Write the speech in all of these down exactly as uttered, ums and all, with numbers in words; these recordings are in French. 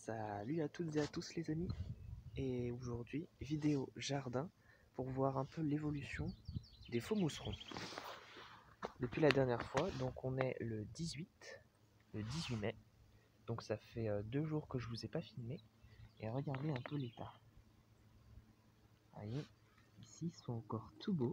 Salut à toutes et à tous les amis, et aujourd'hui vidéo jardin pour voir un peu l'évolution des faux mousserons depuis la dernière fois. Donc on est le dix-huit, le dix-huit mai, donc ça fait deux jours que je vous ai pas filmé, et regardez un peu l'état. Vous voyez, ici ils sont encore tout beaux,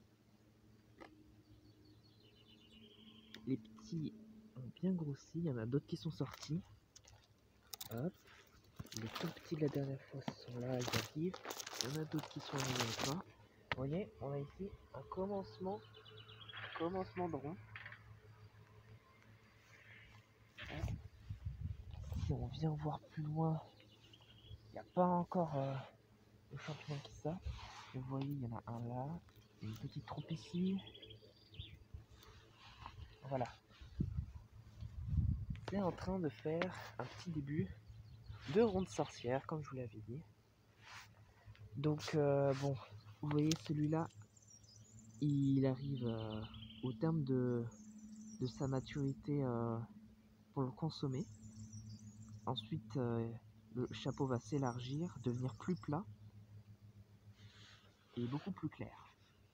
les petits ont bien grossi, il y en a d'autres qui sont sortis. Hop. Les tout petits de la dernière fois sont là, ils arrivent. Il y en a d'autres qui sont arrivés encore. Vous voyez, on a ici un commencement, un commencement de rond. Si on vient voir plus loin, il n'y a pas encore euh, de champignons qui sortent. Vous voyez, il y en a un là, une petite trompe ici. Voilà. C'est en train de faire un petit début de ronde sorcière, comme je vous l'avais dit. Donc, euh, bon, vous voyez, celui-là, il arrive euh, au terme de, de sa maturité euh, pour le consommer. Ensuite, euh, le chapeau va s'élargir, devenir plus plat et beaucoup plus clair.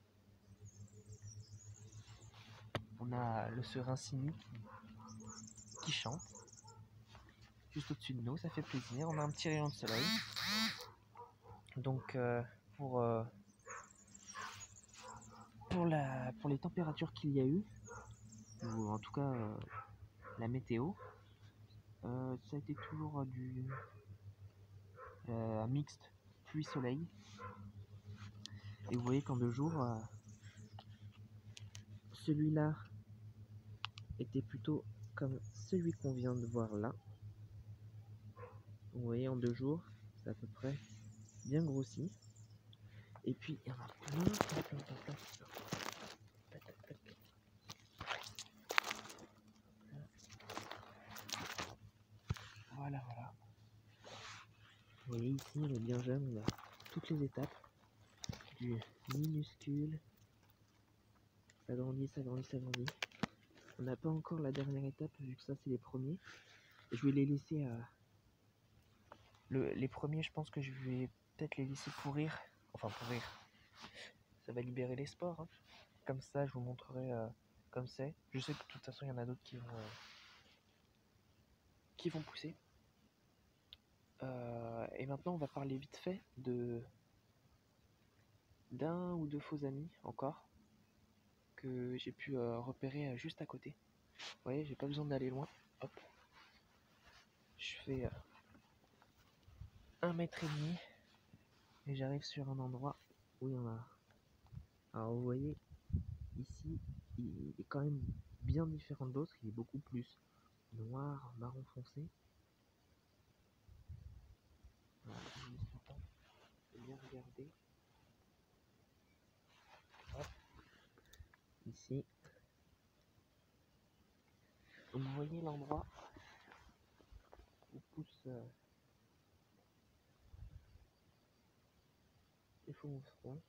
On a le serin sinueux qui, qui chante juste au-dessus de nous, ça fait plaisir. On a un petit rayon de soleil. Donc, euh, pour, euh, pour, la, pour les températures qu'il y a eu, ou en tout cas euh, la météo, euh, ça a été toujours du euh, mixte pluie-soleil. Et vous voyez qu'en deux jours, euh, celui-là était plutôt comme celui qu'on vient de voir là. Vous voyez, en deux jours, c'est à peu près bien grossi. Et puis, il y en a plein, plein, plein, plein, plein qui sortent. Tac, tac, tac. Voilà, voilà. Vous voyez ici, on est bien jeune, on a toutes les étapes. Du minuscule. Ça grandit, ça grandit, ça grandit. On n'a pas encore la dernière étape, vu que ça, c'est les premiers. Je vais les laisser à... Le, les premiers, je pense que je vais peut-être les laisser pourrir. Enfin, pourrir. Ça va libérer les spores. Hein. Comme ça, je vous montrerai euh, comme c'est. Je sais que de toute façon, il y en a d'autres qui vont... Euh, qui vont pousser. Euh, et maintenant, on va parler vite fait de d'un ou deux faux amis encore que j'ai pu euh, repérer juste à côté. Vous voyez, j'ai pas besoin d'aller loin. Hop, je fais euh, un mètre et demi et j'arrive sur un endroit où il y en a. Alors vous voyez, ici, il est quand même bien différent d'autres. Il est beaucoup plus noir, marron foncé. Voilà, je laisse le temps de bien regarder. Hop. Ici. Donc vous voyez l'endroit où poussent euh, les faux mousserons.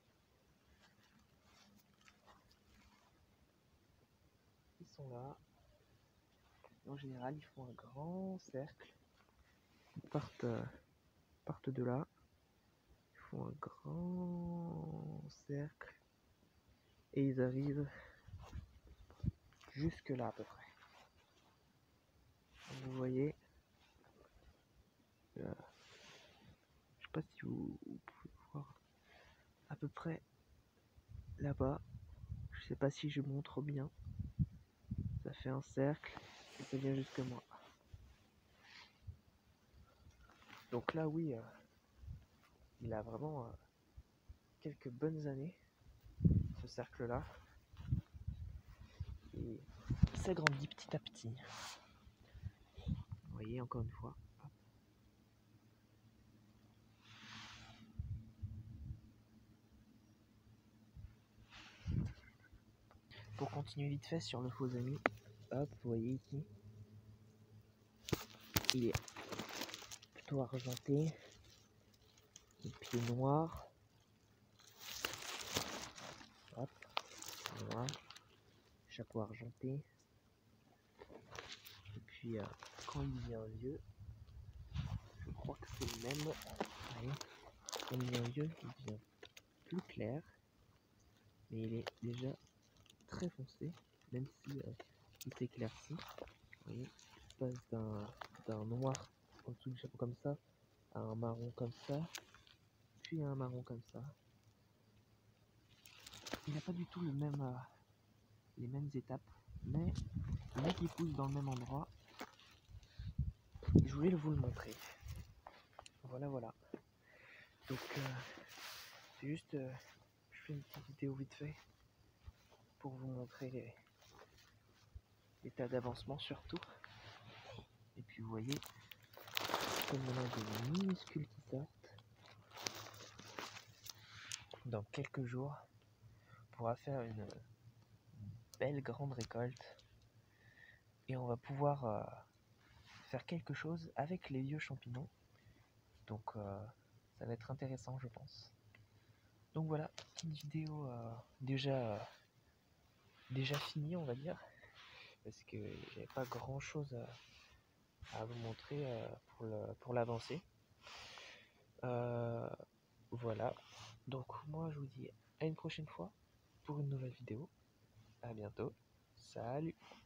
Ils sont là. Et en général, ils font un grand cercle. Ils partent, euh, partent de là. Ils font un grand cercle. Et ils arrivent jusque là à peu près. Donc, vous voyez, euh, je sais pas si vous, vous pouvez voir à peu près là-bas. Je sais pas si je montre bien. Ça fait un cercle et ça vient jusque moi. Donc là, oui, euh, il a vraiment euh, quelques bonnes années, ce cercle-là. Et il s'agrandit petit à petit. Vous voyez, encore une fois. Hop. Pour continuer vite fait sur le faux ami, hop, vous voyez ici, il est plutôt argenté, les pieds noirs, hop, noir, chapeau argenté, et puis euh, quand il devient vieux, je crois que c'est le même. Vous voyez, au milieu, il devient plus clair, mais il est déjà très foncé, même si euh, il s'éclaircit. Vous voyez, il passe d'un d'un noir en dessous du chapeau comme ça à un marron comme ça, puis à un marron comme ça. Il n'a pas du tout le même, euh, les mêmes étapes, mais le mec il pousse dans le même endroit. Je voulais vous le montrer. Voilà, voilà. Donc, euh, c'est juste, euh, je fais une petite vidéo vite fait pour vous montrer les l'état d'avancement surtout. Et puis vous voyez, comme on a des minuscules qui sortent, dans quelques jours, on pourra faire une belle grande récolte et on va pouvoir euh, faire quelque chose avec les vieux champignons. Donc euh, ça va être intéressant, je pense. Donc voilà, petite vidéo euh, déjà euh, déjà finie, on va dire, parce que j'avais pas grand chose à, à vous montrer euh, pour le, pour l'avancée. Euh, voilà. Donc moi je vous dis à une prochaine fois pour une nouvelle vidéo. À bientôt. Salut.